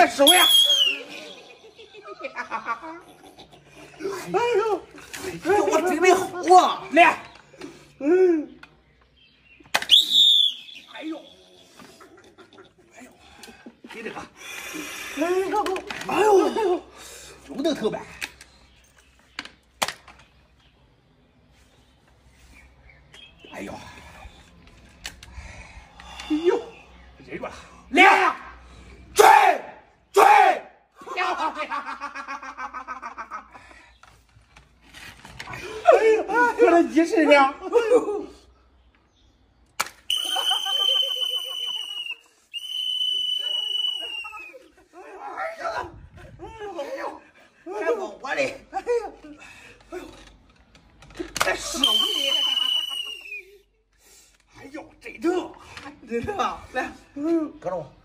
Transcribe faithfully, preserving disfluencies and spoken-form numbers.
快手呀！哎呦，我准备好了，来，嗯，哎呦，哎呦，给这个，哎呦，哎呦，有的头呗。 哎呦，哎呦，忍住了，来，追追，漂亮！哎呦，我的鸡翅呢？哎呦，还往我嘞！哎呦，哎呦，这手里。 哎呦，真疼！真疼！来，嗯，搁着我。